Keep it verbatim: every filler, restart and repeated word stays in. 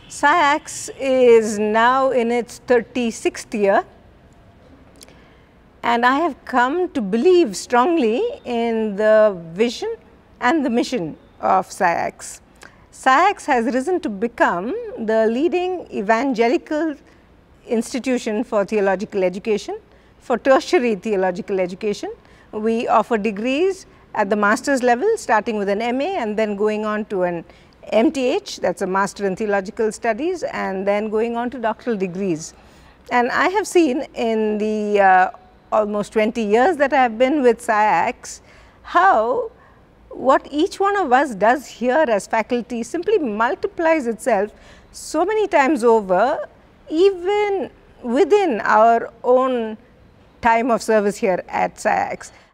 SciAcs is now in its thirty-sixth year, and I have come to believe strongly in the vision and the mission of SciAcs. SciAcs has risen to become the leading evangelical institution for theological education, for tertiary theological education. We offer degrees at the master's level, starting with an M A and then going on to an M T H, that is a Master in Theological Studies, and then going on to doctoral degrees. And I have seen in the uh, almost twenty years that I have been with SciAcs, how what each one of us does here as faculty simply multiplies itself so many times over, even within our own time of service here at SciAcs.